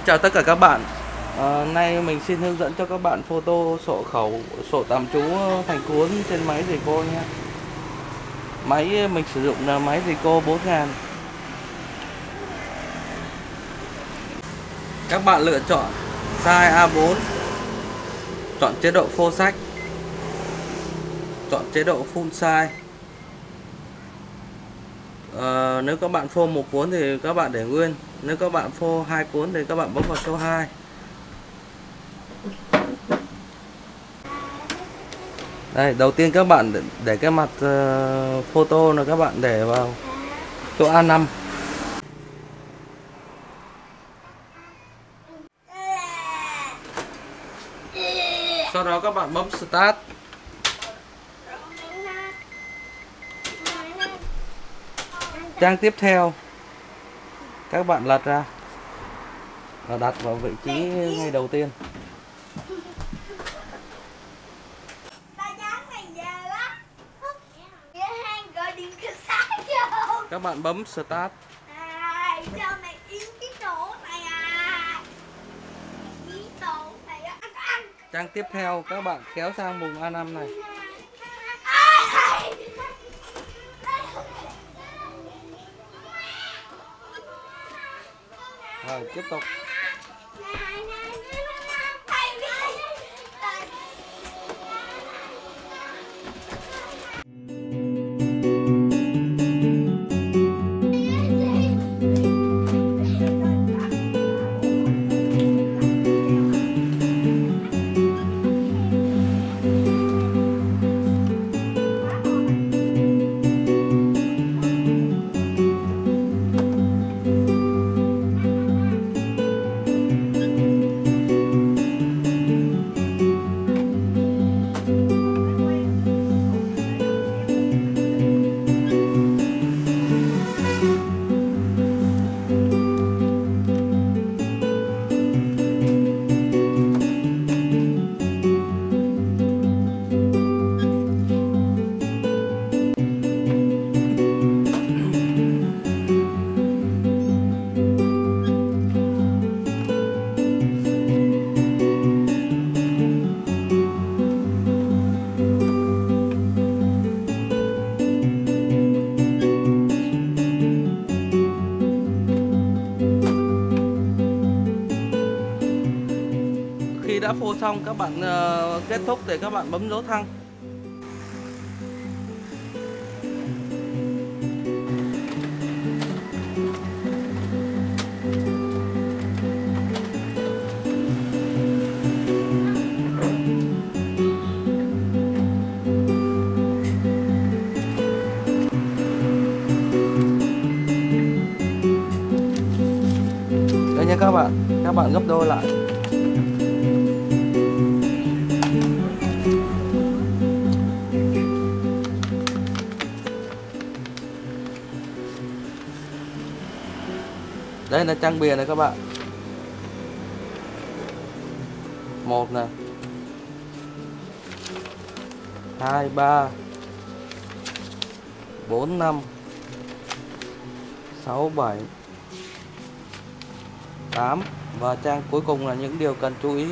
Chào tất cả các bạn. Nay mình xin hướng dẫn cho các bạn photo sổ khẩu, sổ tạm trú thành cuốn trên máy Ricoh nha. Máy mình sử dụng là máy Ricoh 4000. Các bạn lựa chọn size A4, chọn chế độ phô sách, chọn chế độ full size. Nếu các bạn phô một cuốn thì các bạn để nguyên, nếu các bạn phô 2 cuốn thì các bạn bấm vào số 2. Đây, đầu tiên các bạn để cái mặt photo là các bạn để vào chỗ A5. Sau đó các bạn bấm Start. Trang tiếp theo các bạn lật ra và đặt vào vị trí ngay đầu tiên. Các bạn bấm Start. Trang tiếp theo các bạn kéo sang vùng A5 này. Rồi tiếp tục. Khi đã phô xong các bạn kết thúc để các bạn bấm dấu thăng. Đây nha các bạn gấp đôi lại. Đây là trang bìa này các bạn. 1 này, 2, 3, 4, 5, 6, 7, 8 và trang cuối cùng là những điều cần chú ý.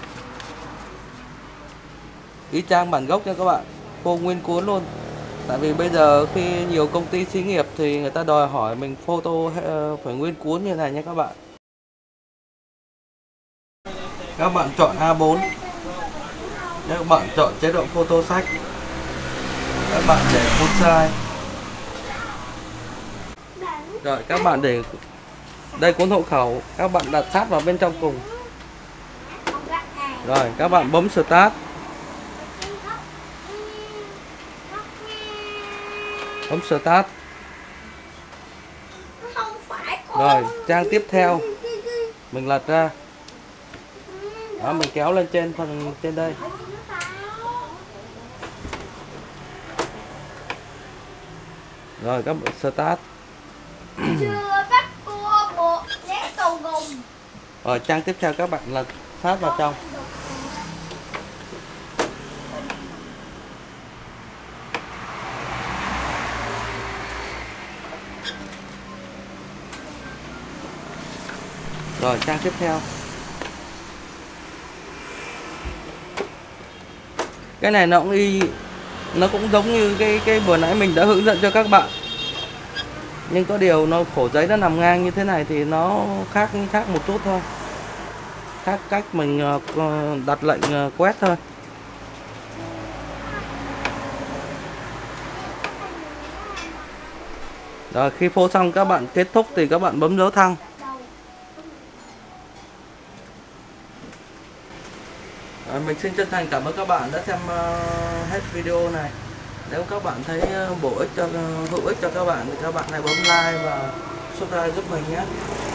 Ý trang bản gốc nha các bạn, phô nguyên cuốn luôn. Tại vì bây giờ khi nhiều công ty xí nghiệp thì người ta đòi hỏi mình photo phải nguyên cuốn như này nha các bạn. Các bạn chọn A4. Các bạn chọn chế độ photo sách. Các bạn để full size. Rồi các bạn để đây cuốn hộ khẩu, các bạn đặt sát vào bên trong cùng. Rồi các bạn bấm Start. Bấm Start. Rồi trang tiếp theo mình lật ra. Đó, mình kéo lên trên phần trên đây. Rồi các bạn Start. Rồi trang tiếp theo các bạn lật sát vào trong. Rồi trang tiếp theo. Cái này nó cũng giống như cái vừa nãy mình đã hướng dẫn cho các bạn. Nhưng có điều nó khổ giấy nó nằm ngang như thế này thì nó khác một chút thôi. Khác cách mình đặt lệnh quét thôi. Rồi khi phô xong các bạn kết thúc thì các bạn bấm dấu thăng. Mình xin chân thành cảm ơn các bạn đã xem hết video này. Nếu các bạn thấy hữu ích cho các bạn thì các bạn hãy bấm like và subscribe giúp mình nhé.